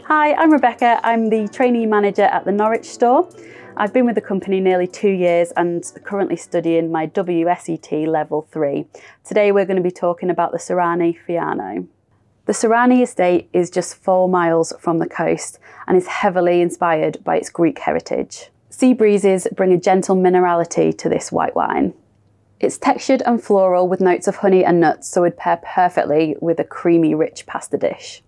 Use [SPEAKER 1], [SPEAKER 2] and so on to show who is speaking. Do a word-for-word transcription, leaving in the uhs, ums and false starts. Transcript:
[SPEAKER 1] Hi, I'm Rebecca. I'm the trainee manager at the Norwich store. I've been with the company nearly two years and currently studying my W S E T level three. Today we're going to be talking about the Surani Fiano. The Surani estate is just four miles from the coast and is heavily inspired by its Greek heritage. Sea breezes bring a gentle minerality to this white wine. It's textured and floral with notes of honey and nuts, so it would pair perfectly with a creamy, rich pasta dish.